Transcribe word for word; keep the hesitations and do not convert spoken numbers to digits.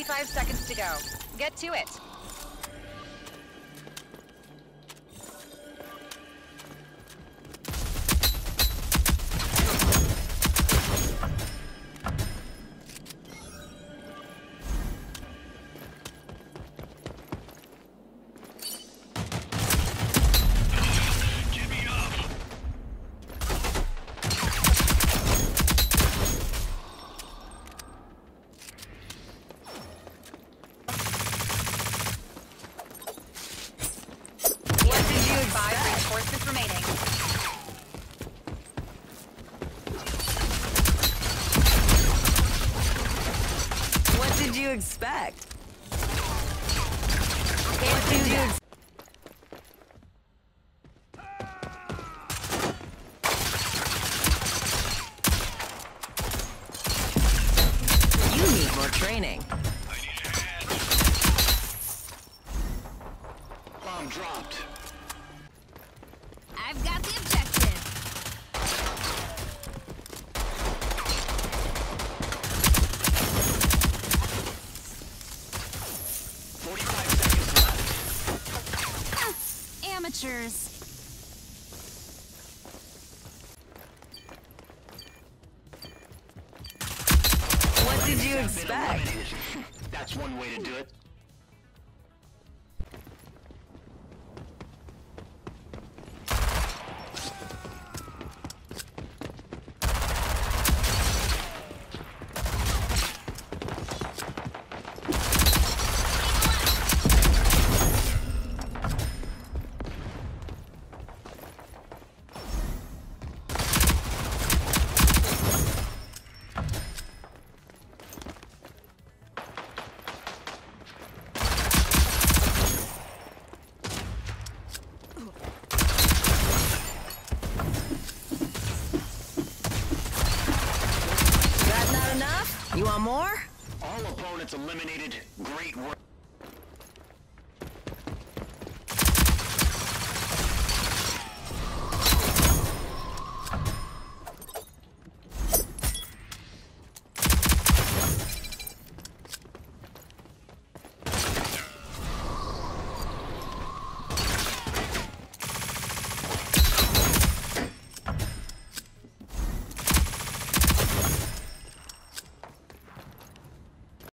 Thirty-five seconds to go. Get to it. Reinforcements remaining. What did you expect? Can't What do did you that. ex- You need more training. Bomb dropped. I've got the objective. Forty-five seconds left. Amateurs. What did you Been expect? eliminated. That's one way to do it. That not enough? You want more? All opponents eliminated. Great work.